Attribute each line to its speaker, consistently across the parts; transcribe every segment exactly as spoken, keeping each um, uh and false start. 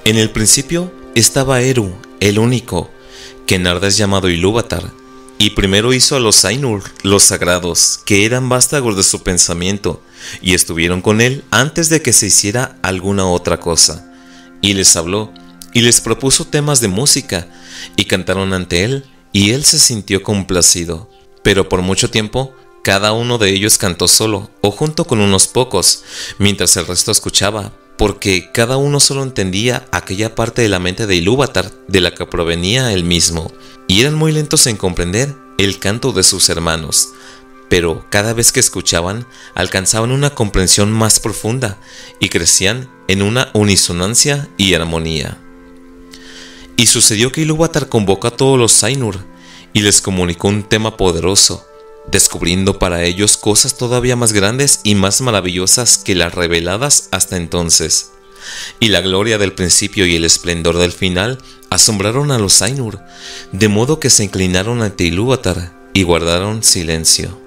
Speaker 1: En el principio estaba Eru, el único, que en Arda es llamado Ilúvatar, y primero hizo a los Ainur, los sagrados, que eran vástagos de su pensamiento, y estuvieron con él antes de que se hiciera alguna otra cosa. Y les habló, y les propuso temas de música, y cantaron ante él, y él se sintió complacido. Pero por mucho tiempo, cada uno de ellos cantó solo, o junto con unos pocos, mientras el resto escuchaba, porque cada uno solo entendía aquella parte de la mente de Ilúvatar de la que provenía él mismo, y eran muy lentos en comprender el canto de sus hermanos, pero cada vez que escuchaban alcanzaban una comprensión más profunda y crecían en una unisonancia y armonía. Y sucedió que Ilúvatar convocó a todos los Ainur y les comunicó un tema poderoso, descubriendo para ellos cosas todavía más grandes y más maravillosas que las reveladas hasta entonces. Y la gloria del principio y el esplendor del final asombraron a los Ainur, de modo que se inclinaron ante Ilúvatar y guardaron silencio.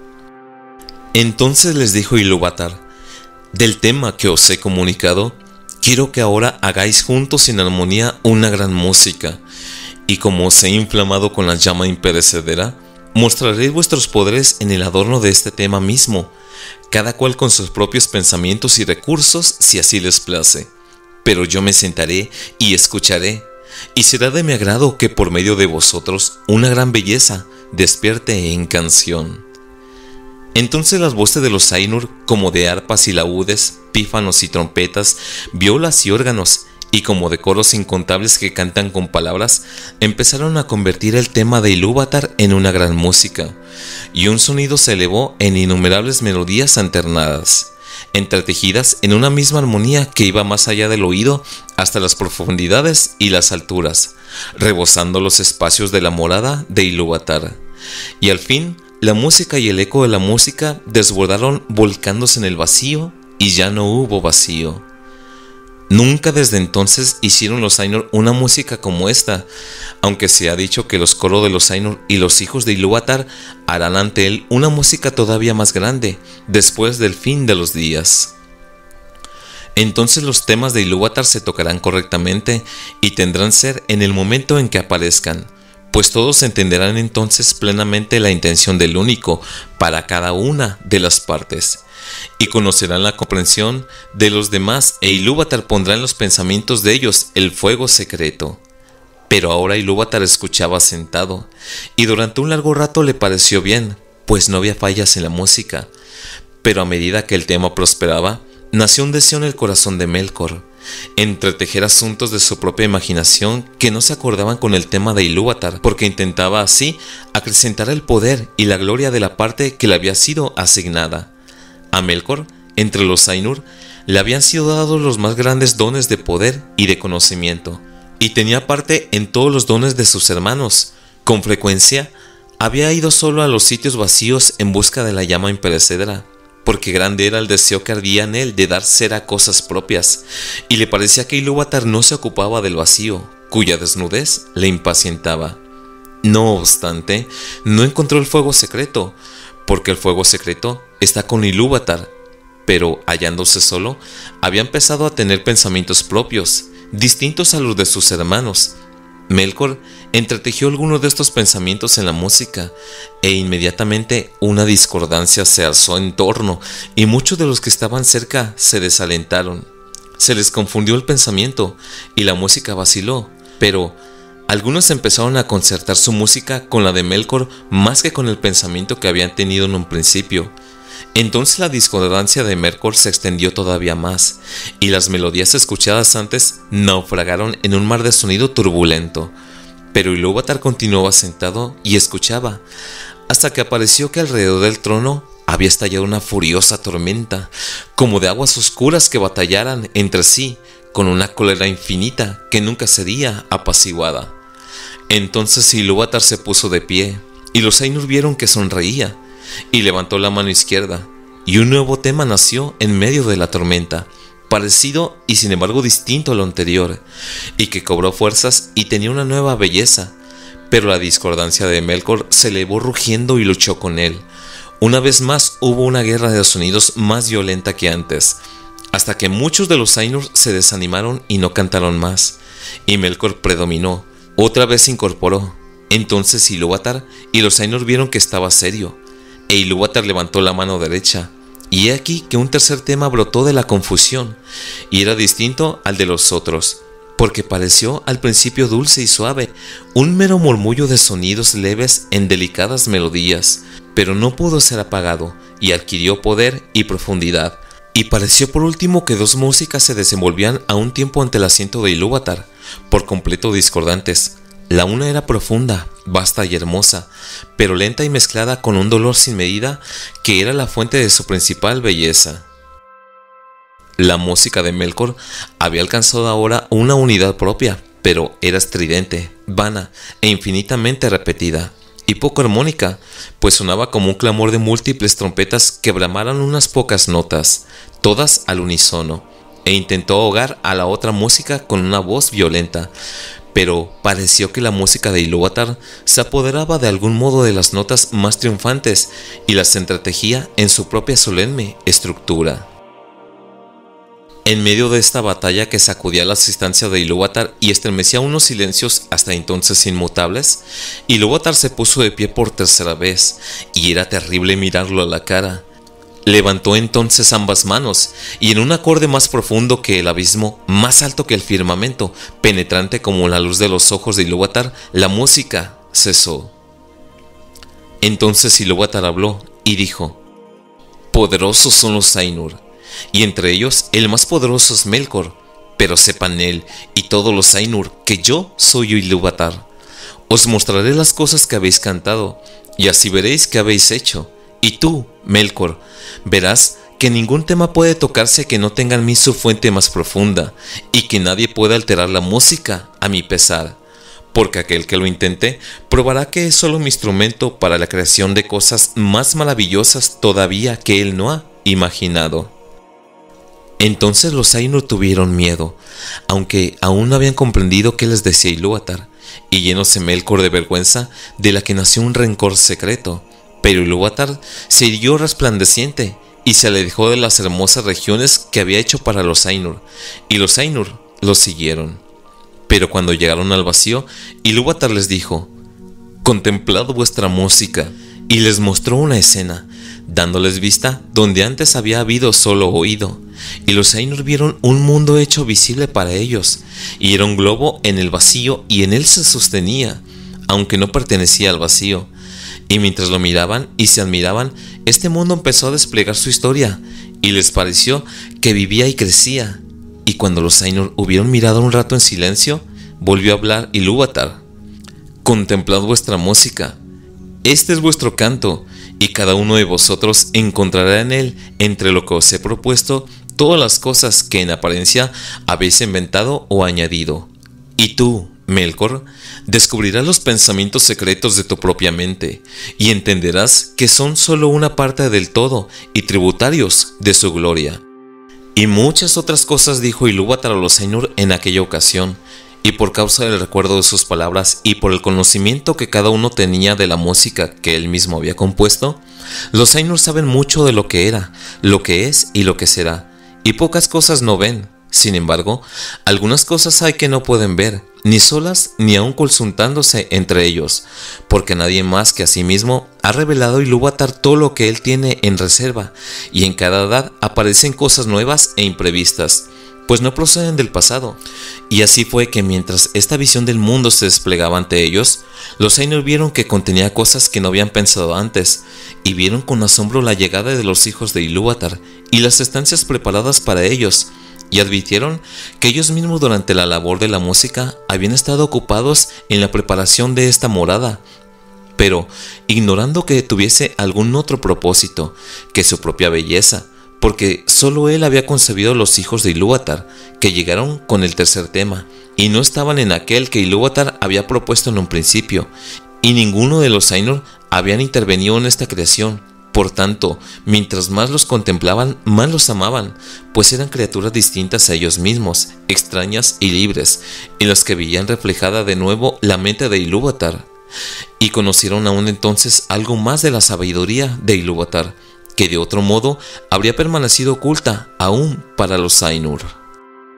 Speaker 1: Entonces les dijo Ilúvatar: del tema que os he comunicado, quiero que ahora hagáis juntos en armonía una gran música, y como os he inflamado con la llama imperecedera, mostraréis vuestros poderes en el adorno de este tema mismo, cada cual con sus propios pensamientos y recursos si así les place. Pero yo me sentaré y escucharé, y será de mi agrado que por medio de vosotros una gran belleza despierte en canción. Entonces las voces de los Ainur, como de arpas y laúdes, pífanos y trompetas, violas y órganos, y como de coros incontables que cantan con palabras, empezaron a convertir el tema de Ilúvatar en una gran música, y un sonido se elevó en innumerables melodías alternadas, entretejidas en una misma armonía que iba más allá del oído hasta las profundidades y las alturas, rebosando los espacios de la morada de Ilúvatar. Y al fin, la música y el eco de la música desbordaron volcándose en el vacío, y ya no hubo vacío. Nunca desde entonces hicieron los Ainur una música como esta, aunque se ha dicho que los coros de los Ainur y los hijos de Ilúvatar harán ante él una música todavía más grande, después del fin de los días. Entonces los temas de Ilúvatar se tocarán correctamente y tendrán ser en el momento en que aparezcan, pues todos entenderán entonces plenamente la intención del único para cada una de las partes, y conocerán la comprensión de los demás, e Ilúvatar pondrá en los pensamientos de ellos el fuego secreto. Pero ahora Ilúvatar escuchaba sentado, y durante un largo rato le pareció bien, pues no había fallas en la música. Pero a medida que el tema prosperaba, nació un deseo en el corazón de Melkor, entretejer asuntos de su propia imaginación que no se acordaban con el tema de Ilúvatar, porque intentaba así acrecentar el poder y la gloria de la parte que le había sido asignada. A Melkor, entre los Ainur, le habían sido dados los más grandes dones de poder y de conocimiento, y tenía parte en todos los dones de sus hermanos. Con frecuencia, había ido solo a los sitios vacíos en busca de la llama imperecedera, porque grande era el deseo que ardía en él de dar ser a cosas propias, y le parecía que Ilúvatar no se ocupaba del vacío, cuya desnudez le impacientaba. No obstante, no encontró el fuego secreto, porque el fuego secreto está con Ilúvatar, pero hallándose solo, había empezado a tener pensamientos propios, distintos a los de sus hermanos. Melkor entretejió algunos de estos pensamientos en la música, e inmediatamente una discordancia se alzó en torno, y muchos de los que estaban cerca se desalentaron. Se les confundió el pensamiento, y la música vaciló, pero algunos empezaron a concertar su música con la de Melkor más que con el pensamiento que habían tenido en un principio. Entonces la discordancia de Melkor se extendió todavía más, y las melodías escuchadas antes naufragaron en un mar de sonido turbulento. Pero Ilúvatar continuaba sentado y escuchaba, hasta que apareció que alrededor del trono había estallado una furiosa tormenta, como de aguas oscuras que batallaran entre sí, con una cólera infinita que nunca sería apaciguada. Entonces Ilúvatar se puso de pie, y los Ainur vieron que sonreía, y levantó la mano izquierda, y un nuevo tema nació en medio de la tormenta, parecido y sin embargo distinto a lo anterior, y que cobró fuerzas y tenía una nueva belleza. Pero la discordancia de Melkor se elevó rugiendo y luchó con él. Una vez más hubo una guerra de sonidos más violenta que antes, hasta que muchos de los Ainur se desanimaron y no cantaron más, y Melkor predominó. Otra vez se incorporó. Entonces Ilúvatar y los Ainur vieron que estaba serio, e Ilúvatar levantó la mano derecha, y he aquí que un tercer tema brotó de la confusión, y era distinto al de los otros, porque pareció al principio dulce y suave, un mero murmullo de sonidos leves en delicadas melodías, pero no pudo ser apagado, y adquirió poder y profundidad, y pareció por último que dos músicas se desenvolvían a un tiempo ante el asiento de Ilúvatar, por completo discordantes. La una era profunda, vasta y hermosa, pero lenta y mezclada con un dolor sin medida que era la fuente de su principal belleza. La música de Melkor había alcanzado ahora una unidad propia, pero era estridente, vana e infinitamente repetida, y poco armónica, pues sonaba como un clamor de múltiples trompetas que bramaran unas pocas notas, todas al unísono, e intentó ahogar a la otra música con una voz violenta, pero pareció que la música de Ilúvatar se apoderaba de algún modo de las notas más triunfantes y las entretejía en su propia solemne estructura. En medio de esta batalla que sacudía la asistencia de Ilúvatar y estremecía unos silencios hasta entonces inmutables, Ilúvatar se puso de pie por tercera vez, y era terrible mirarlo a la cara. Levantó entonces ambas manos, y en un acorde más profundo que el abismo, más alto que el firmamento, penetrante como la luz de los ojos de Ilúvatar, la música cesó. Entonces Ilúvatar habló y dijo: poderosos son los Ainur, y entre ellos el más poderoso es Melkor, pero sepan él y todos los Ainur que yo soy Ilúvatar. Os mostraré las cosas que habéis cantado, y así veréis qué habéis hecho. Y tú, Melkor, verás que ningún tema puede tocarse que no tenga en mí su fuente más profunda, y que nadie pueda alterar la música a mi pesar, porque aquel que lo intente probará que es solo mi instrumento para la creación de cosas más maravillosas todavía que él no ha imaginado. Entonces los Ainur tuvieron miedo, aunque aún no habían comprendido qué les decía Ilúvatar, y llenóse Melkor de vergüenza, de la que nació un rencor secreto. Pero Ilúvatar se irguió resplandeciente y se alejó de las hermosas regiones que había hecho para los Ainur, y los Ainur lo siguieron. Pero cuando llegaron al vacío, Ilúvatar les dijo: contemplad vuestra música, y les mostró una escena, dándoles vista donde antes había habido solo oído, y los Ainur vieron un mundo hecho visible para ellos, y era un globo en el vacío, y en él se sostenía, aunque no pertenecía al vacío. Y mientras lo miraban y se admiraban, este mundo empezó a desplegar su historia, y les pareció que vivía y crecía. Y cuando los Ainur hubieron mirado un rato en silencio, volvió a hablar Ilúvatar: contemplad vuestra música, este es vuestro canto, y cada uno de vosotros encontrará en él, entre lo que os he propuesto, todas las cosas que en apariencia habéis inventado o añadido. Y tú, Melkor, descubrirás los pensamientos secretos de tu propia mente, y entenderás que son solo una parte del todo y tributarios de su gloria. Y muchas otras cosas dijo Ilúvatar a los Ainur en aquella ocasión, y por causa del recuerdo de sus palabras y por el conocimiento que cada uno tenía de la música que él mismo había compuesto, los Ainur saben mucho de lo que era, lo que es y lo que será, y pocas cosas no ven. Sin embargo, algunas cosas hay que no pueden ver, ni solas ni aun consultándose entre ellos, porque nadie más que a sí mismo ha revelado a Ilúvatar todo lo que él tiene en reserva, y en cada edad aparecen cosas nuevas e imprevistas, pues no proceden del pasado. Y así fue que mientras esta visión del mundo se desplegaba ante ellos, los Ainur vieron que contenía cosas que no habían pensado antes, y vieron con asombro la llegada de los hijos de Ilúvatar y las estancias preparadas para ellos, y advirtieron que ellos mismos durante la labor de la música habían estado ocupados en la preparación de esta morada, pero ignorando que tuviese algún otro propósito que su propia belleza, porque solo él había concebido los hijos de Ilúvatar, que llegaron con el tercer tema, y no estaban en aquel que Ilúvatar había propuesto en un principio, y ninguno de los Ainur habían intervenido en esta creación. Por tanto, mientras más los contemplaban, más los amaban, pues eran criaturas distintas a ellos mismos, extrañas y libres, en las que veían reflejada de nuevo la mente de Ilúvatar, y conocieron aún entonces algo más de la sabiduría de Ilúvatar, que de otro modo habría permanecido oculta aún para los Ainur.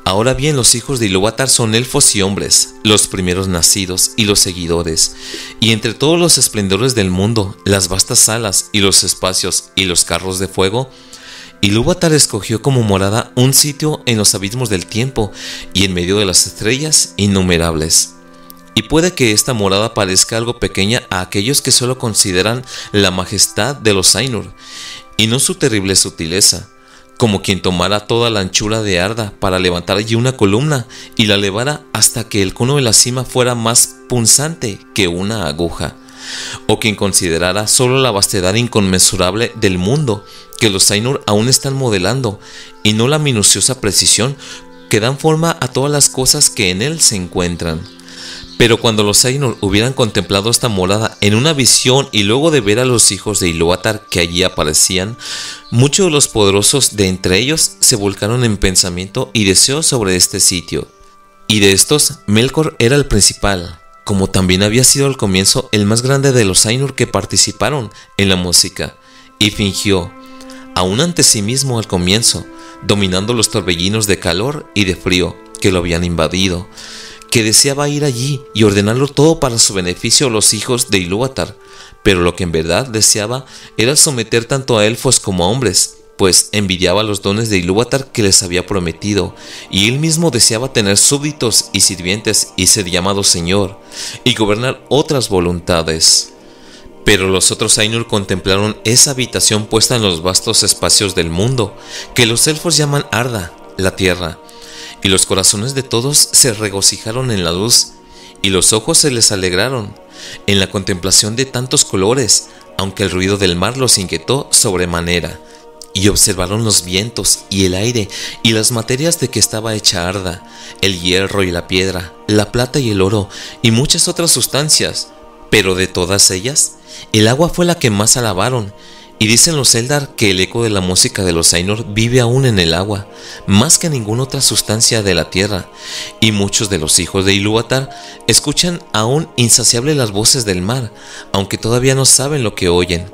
Speaker 1: Ahora bien, los hijos de Ilúvatar son elfos y hombres, los primeros nacidos y los seguidores, y entre todos los esplendores del mundo, las vastas salas y los espacios y los carros de fuego, Ilúvatar escogió como morada un sitio en los abismos del tiempo y en medio de las estrellas innumerables. Y puede que esta morada parezca algo pequeña a aquellos que solo consideran la majestad de los Ainur, y no su terrible sutileza, como quien tomara toda la anchura de Arda para levantar allí una columna y la elevara hasta que el cono de la cima fuera más punzante que una aguja, o quien considerara solo la vastedad inconmensurable del mundo que los Ainur aún están modelando y no la minuciosa precisión que dan forma a todas las cosas que en él se encuentran. Pero cuando los Ainur hubieran contemplado esta morada en una visión y luego de ver a los hijos de Ilúvatar que allí aparecían, muchos de los poderosos de entre ellos se volcaron en pensamiento y deseo sobre este sitio. Y de estos, Melkor era el principal, como también había sido al comienzo el más grande de los Ainur que participaron en la música, y fingió, aún ante sí mismo al comienzo, dominando los torbellinos de calor y de frío que lo habían invadido, que deseaba ir allí y ordenarlo todo para su beneficio a los hijos de Ilúvatar, pero lo que en verdad deseaba era someter tanto a elfos como a hombres, pues envidiaba los dones de Ilúvatar que les había prometido, y él mismo deseaba tener súbditos y sirvientes y ser llamado Señor, y gobernar otras voluntades. Pero los otros Ainur contemplaron esa habitación puesta en los vastos espacios del mundo, que los elfos llaman Arda, la tierra, y los corazones de todos se regocijaron en la luz, y los ojos se les alegraron en la contemplación de tantos colores, aunque el ruido del mar los inquietó sobremanera, y observaron los vientos y el aire y las materias de que estaba hecha Arda, el hierro y la piedra, la plata y el oro, y muchas otras sustancias, pero de todas ellas, el agua fue la que más alabaron. Y dicen los Eldar que el eco de la música de los Ainur vive aún en el agua, más que ninguna otra sustancia de la tierra, y muchos de los hijos de Ilúvatar escuchan aún insaciables las voces del mar, aunque todavía no saben lo que oyen.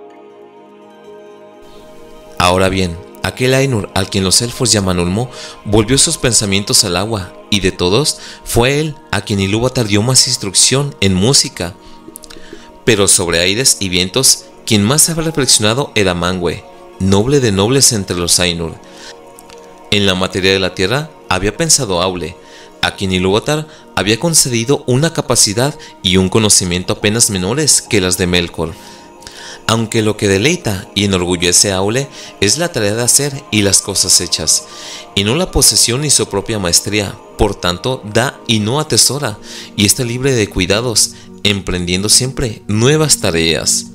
Speaker 1: Ahora bien, aquel Ainur al quien los elfos llaman Ulmo volvió sus pensamientos al agua, y de todos fue él a quien Ilúvatar dio más instrucción en música. Pero sobre aires y vientos, quien más había reflexionado era Manwë, noble de nobles entre los Ainur. En la materia de la tierra había pensado Aule, a quien Ilúvatar había concedido una capacidad y un conocimiento apenas menores que las de Melkor. Aunque lo que deleita y enorgullece a Aule es la tarea de hacer y las cosas hechas, y no la posesión ni su propia maestría, por tanto da y no atesora, y está libre de cuidados, emprendiendo siempre nuevas tareas.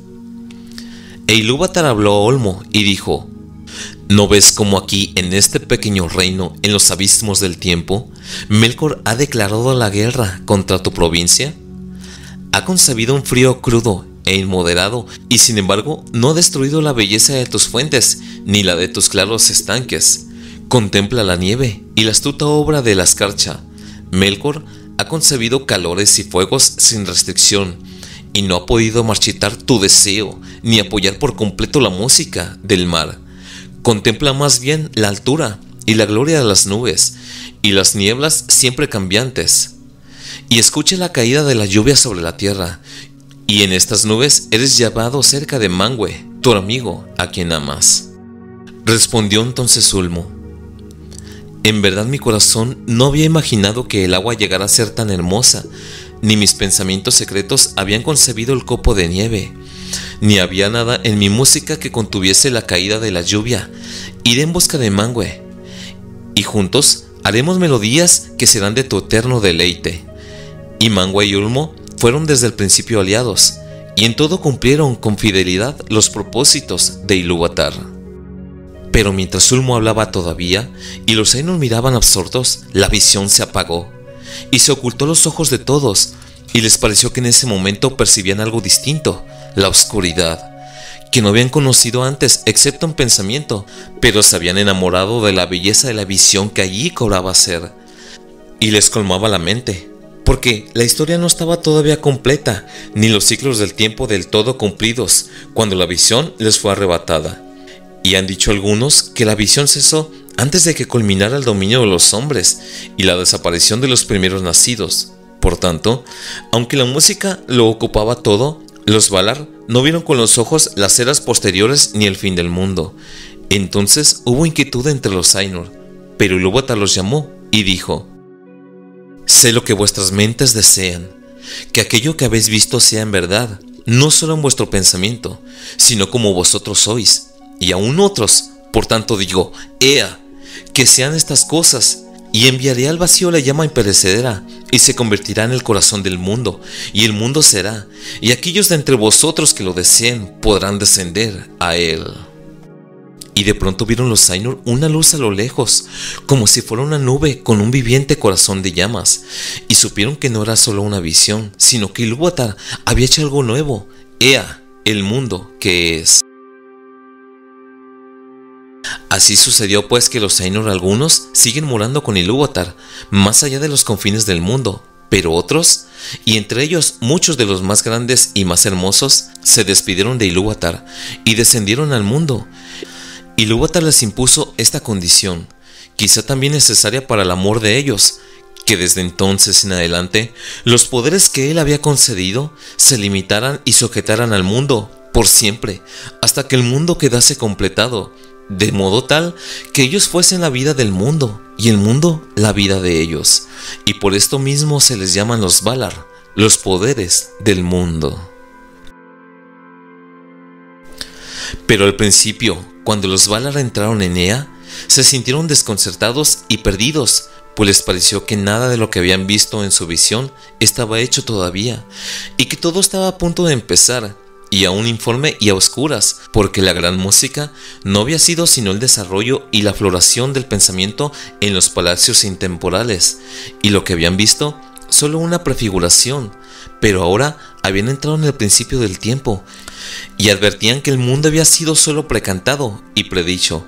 Speaker 1: E Ilúvatar habló a Olmo y dijo: ¿No ves cómo aquí, en este pequeño reino, en los abismos del tiempo, Melkor ha declarado la guerra contra tu provincia? Ha concebido un frío crudo e inmoderado, y sin embargo no ha destruido la belleza de tus fuentes, ni la de tus claros estanques. Contempla la nieve y la astuta obra de la escarcha. Melkor ha concebido calores y fuegos sin restricción, y no ha podido marchitar tu deseo, ni apoyar por completo la música del mar. Contempla más bien la altura y la gloria de las nubes, y las nieblas siempre cambiantes. Y escucha la caída de la lluvia sobre la tierra, y en estas nubes eres llevado cerca de Manwë, tu amigo, a quien amas. Respondió entonces Ulmo: En verdad mi corazón no había imaginado que el agua llegara a ser tan hermosa, ni mis pensamientos secretos habían concebido el copo de nieve, ni había nada en mi música que contuviese la caída de la lluvia. Iré en busca de Manwë, y juntos haremos melodías que serán de tu eterno deleite. Y Manwë y Ulmo fueron desde el principio aliados, y en todo cumplieron con fidelidad los propósitos de Ilúvatar. Pero mientras Ulmo hablaba todavía, y los Ainur miraban absortos, la visión se apagó, y se ocultó a los ojos de todos, y les pareció que en ese momento percibían algo distinto, la oscuridad, que no habían conocido antes excepto en pensamiento, pero se habían enamorado de la belleza de la visión que allí cobraba ser, y les colmaba la mente, porque la historia no estaba todavía completa, ni los ciclos del tiempo del todo cumplidos, cuando la visión les fue arrebatada. Y han dicho algunos que la visión cesó antes de que culminara el dominio de los hombres y la desaparición de los primeros nacidos. Por tanto, aunque la música lo ocupaba todo, los Valar no vieron con los ojos las eras posteriores ni el fin del mundo. Entonces hubo inquietud entre los Ainur, pero Ilúvatar los llamó y dijo: sé lo que vuestras mentes desean, que aquello que habéis visto sea en verdad, no solo en vuestro pensamiento, sino como vosotros sois, y aún otros. Por tanto digo, ea, que sean estas cosas, y enviaré al vacío la llama imperecedera, y se convertirá en el corazón del mundo, y el mundo será, y aquellos de entre vosotros que lo deseen podrán descender a él. Y de pronto vieron los Ainur una luz a lo lejos, como si fuera una nube con un viviente corazón de llamas, y supieron que no era solo una visión, sino que Ilúvatar había hecho algo nuevo, ea, el mundo que es. Así sucedió pues que los Ainur algunos siguen morando con Ilúvatar, más allá de los confines del mundo, pero otros, y entre ellos muchos de los más grandes y más hermosos, se despidieron de Ilúvatar y descendieron al mundo. Ilúvatar les impuso esta condición, quizá también necesaria para el amor de ellos, que desde entonces en adelante los poderes que él había concedido se limitaran y sujetaran al mundo por siempre, hasta que el mundo quedase completado, de modo tal que ellos fuesen la vida del mundo y el mundo la vida de ellos, y por esto mismo se les llaman los Valar, los poderes del mundo. Pero al principio, cuando los Valar entraron en Ea, se sintieron desconcertados y perdidos, pues les pareció que nada de lo que habían visto en su visión estaba hecho todavía, y que todo estaba a punto de empezar, y aún informe y a oscuras, porque la gran música no había sido sino el desarrollo y la floración del pensamiento en los palacios intemporales, y lo que habían visto solo una prefiguración, pero ahora habían entrado en el principio del tiempo, y advertían que el mundo había sido solo precantado y predicho,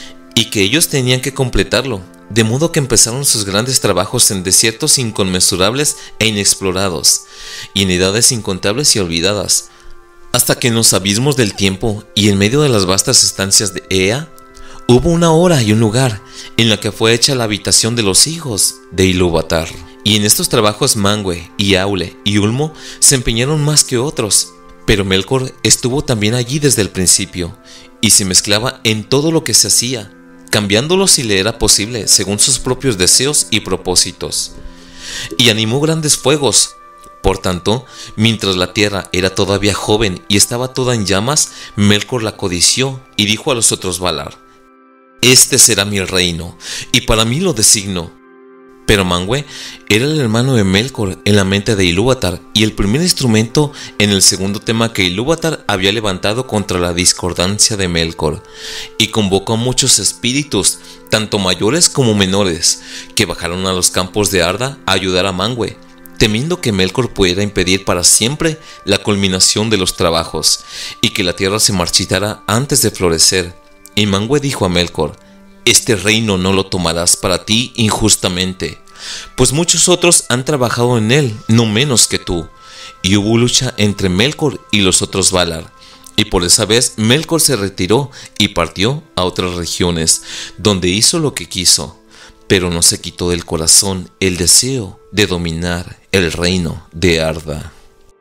Speaker 1: y que ellos tenían que completarlo, de modo que empezaron sus grandes trabajos en desiertos inconmensurables e inexplorados, y en edades incontables y olvidadas, hasta que en los abismos del tiempo y en medio de las vastas estancias de Ea, hubo una hora y un lugar en la que fue hecha la habitación de los hijos de Ilúvatar. Y en estos trabajos Manwë y Aule y Ulmo se empeñaron más que otros, pero Melkor estuvo también allí desde el principio, y se mezclaba en todo lo que se hacía, cambiándolo si le era posible según sus propios deseos y propósitos. Y animó grandes fuegos. Por tanto, mientras la tierra era todavía joven y estaba toda en llamas, Melkor la codició y dijo a los otros Valar: este será mi reino, y para mí lo designo. Pero Manwë era el hermano de Melkor en la mente de Ilúvatar y el primer instrumento en el segundo tema que Ilúvatar había levantado contra la discordancia de Melkor, y convocó a muchos espíritus, tanto mayores como menores, que bajaron a los campos de Arda a ayudar a Manwë, temiendo que Melkor pudiera impedir para siempre la culminación de los trabajos, y que la tierra se marchitara antes de florecer. Y Manwë dijo a Melkor: este reino no lo tomarás para ti injustamente, pues muchos otros han trabajado en él, no menos que tú. Y hubo lucha entre Melkor y los otros Valar, y por esa vez Melkor se retiró y partió a otras regiones, donde hizo lo que quiso, pero no se quitó del corazón el deseo de dominar el reino de Arda.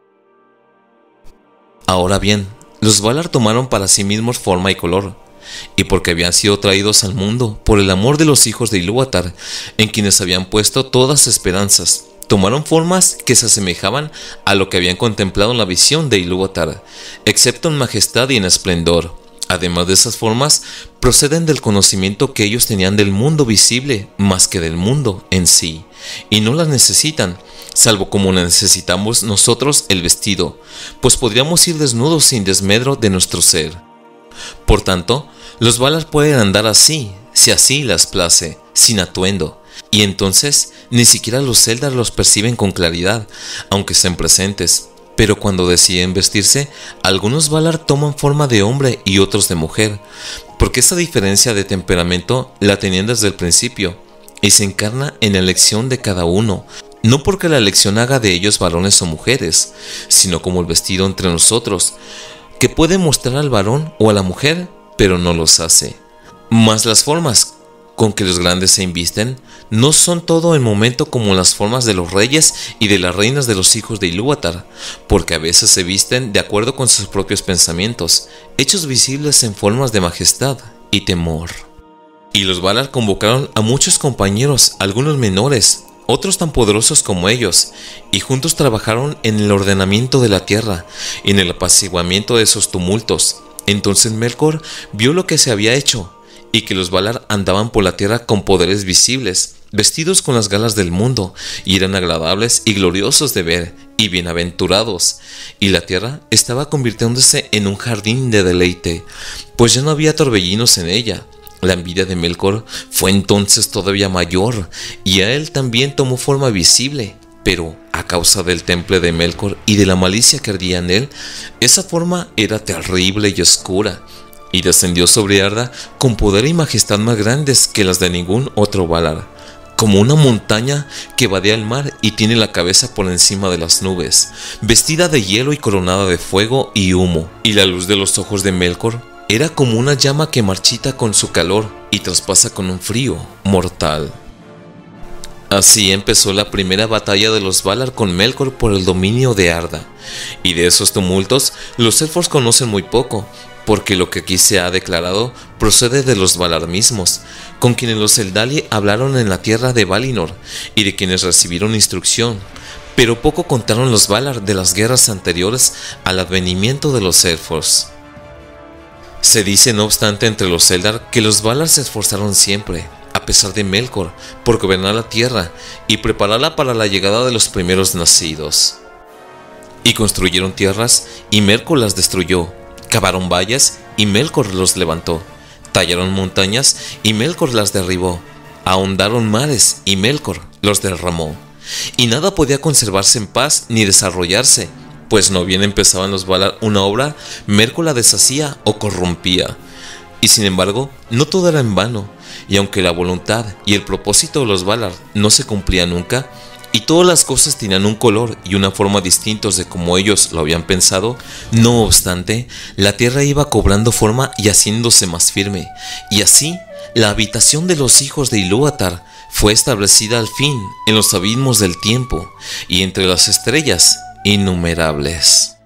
Speaker 1: Ahora bien, los Valar tomaron para sí mismos forma y color, y porque habían sido traídos al mundo por el amor de los hijos de Ilúvatar, en quienes habían puesto todas esperanzas, tomaron formas que se asemejaban a lo que habían contemplado en la visión de Ilúvatar, excepto en majestad y en esplendor. Además de esas formas, proceden del conocimiento que ellos tenían del mundo visible más que del mundo en sí, y no las necesitan, salvo como necesitamos nosotros el vestido, pues podríamos ir desnudos sin desmedro de nuestro ser. Por tanto, los Valar pueden andar así, si así las place, sin atuendo, y entonces ni siquiera los Eldar los perciben con claridad, aunque estén presentes. Pero cuando deciden vestirse, algunos Valar toman forma de hombre y otros de mujer, porque esta diferencia de temperamento la tenían desde el principio, y se encarna en la elección de cada uno, no porque la elección haga de ellos varones o mujeres, sino como el vestido entre nosotros, que puede mostrar al varón o a la mujer, pero no los hace. Mas las formas con que los grandes se invisten no son todo el momento como las formas de los reyes y de las reinas de los hijos de Ilúvatar, porque a veces se visten de acuerdo con sus propios pensamientos, hechos visibles en formas de majestad y temor. Y los Valar convocaron a muchos compañeros, algunos menores, otros tan poderosos como ellos, y juntos trabajaron en el ordenamiento de la tierra, en el apaciguamiento de esos tumultos. Entonces Melkor vio lo que se había hecho, y que los Valar andaban por la tierra con poderes visibles, vestidos con las galas del mundo, y eran agradables y gloriosos de ver, y bienaventurados, y la tierra estaba convirtiéndose en un jardín de deleite, pues ya no había torbellinos en ella. La envidia de Melkor fue entonces todavía mayor, y a él también tomó forma visible, pero a causa del temple de Melkor y de la malicia que ardía en él, esa forma era terrible y oscura, y descendió sobre Arda con poder y majestad más grandes que las de ningún otro Valar, como una montaña que vadea el mar y tiene la cabeza por encima de las nubes, vestida de hielo y coronada de fuego y humo, y la luz de los ojos de Melkor era como una llama que marchita con su calor y traspasa con un frío mortal. Así empezó la primera batalla de los Valar con Melkor por el dominio de Arda, y de esos tumultos los elfos conocen muy poco, porque lo que aquí se ha declarado procede de los Valar mismos, con quienes los Eldali hablaron en la tierra de Valinor, y de quienes recibieron instrucción, pero poco contaron los Valar de las guerras anteriores al advenimiento de los elfos. Se dice no obstante entre los Eldar que los Valar se esforzaron siempre, a pesar de Melkor, por gobernar la tierra y prepararla para la llegada de los primeros nacidos. Y construyeron tierras y Melkor las destruyó, cavaron valles y Melkor los levantó, tallaron montañas y Melkor las derribó, ahondaron mares y Melkor los derramó, y nada podía conservarse en paz ni desarrollarse, pues no bien empezaban los Valar una obra, Melkor la deshacía o corrompía. Y sin embargo, no todo era en vano, y aunque la voluntad y el propósito de los Valar no se cumplía nunca, y todas las cosas tenían un color y una forma distintos de como ellos lo habían pensado, no obstante, la tierra iba cobrando forma y haciéndose más firme, y así, la habitación de los hijos de Ilúvatar fue establecida al fin en los abismos del tiempo, y entre las estrellas innumerables.